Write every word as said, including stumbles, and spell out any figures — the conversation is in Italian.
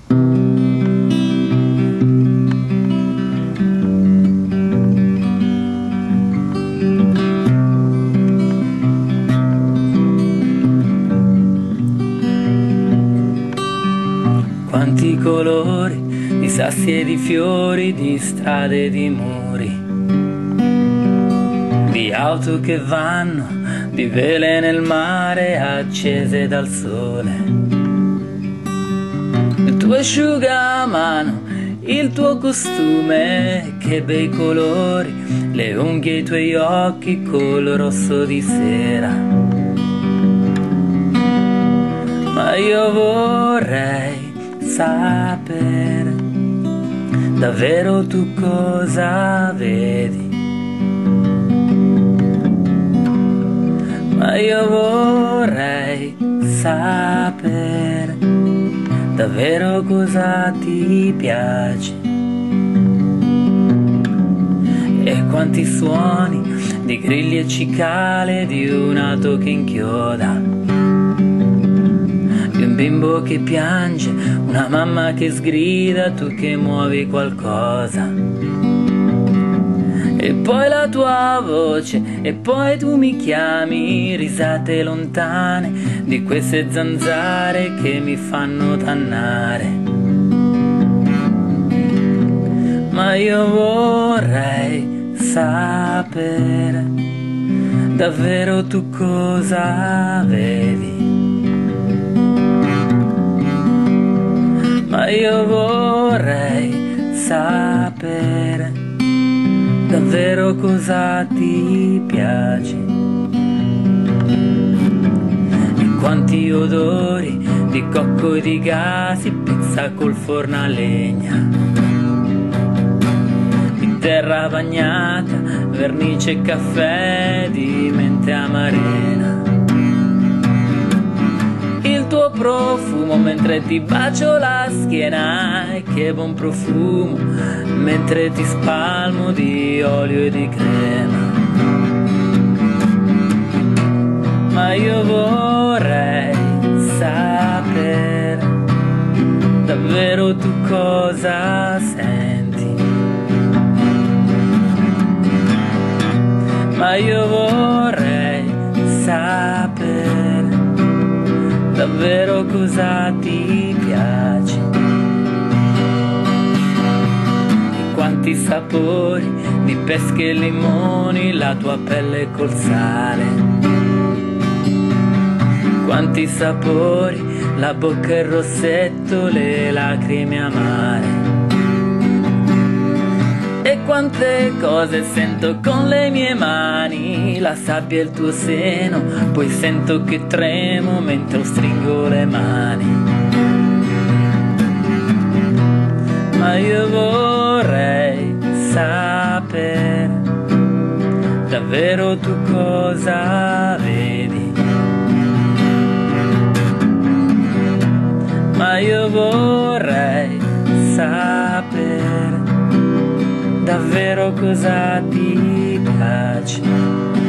Quanti colori di sassi e di fiori, di strade e di muri, di auto che vanno, di vele nel mare accese dal sole. Il tuo asciugamano, il tuo costume, che bei colori, le unghie e i tuoi occhi col rosso di sera. Ma io vorrei sapere davvero tu cosa vedi. Ma io vorrei sapere davvero cosa ti piace. E quanti suoni di grilli e cicale, di un'auto che inchioda, di un bimbo che piange, una mamma che sgrida, tu che muovi qualcosa. E poi la tua voce, e poi tu mi chiami, risate lontane di queste zanzare che mi fanno dannare. Ma io vorrei sapere davvero tu cosa vedi. Ma io vorrei sapere davvero cosa ti piace. E quanti odori di cocco e di gas, di pizza col forno a legna, di terra bagnata, vernice e caffè, di mente amarena. Il tuo profumo mentre ti bacio la schiena, e che buon profumo mentre ti spalmo di olio e di crema. Ma io vorrei sapere davvero tu cosa senti. Ma io vorrei sapere davvero cosa ti piace. E quanti sapori di pesche e limoni, la tua pelle col sale. Quanti sapori, la bocca e il rossetto, le lacrime amare. E quante cose sento con le mie mani, la sabbia e il tuo seno, poi sento che tremo mentre stringo le mani. Ma io vorrei sapere davvero tu cosa vedi. Ma io vorrei sapere davvero cosa ti piace.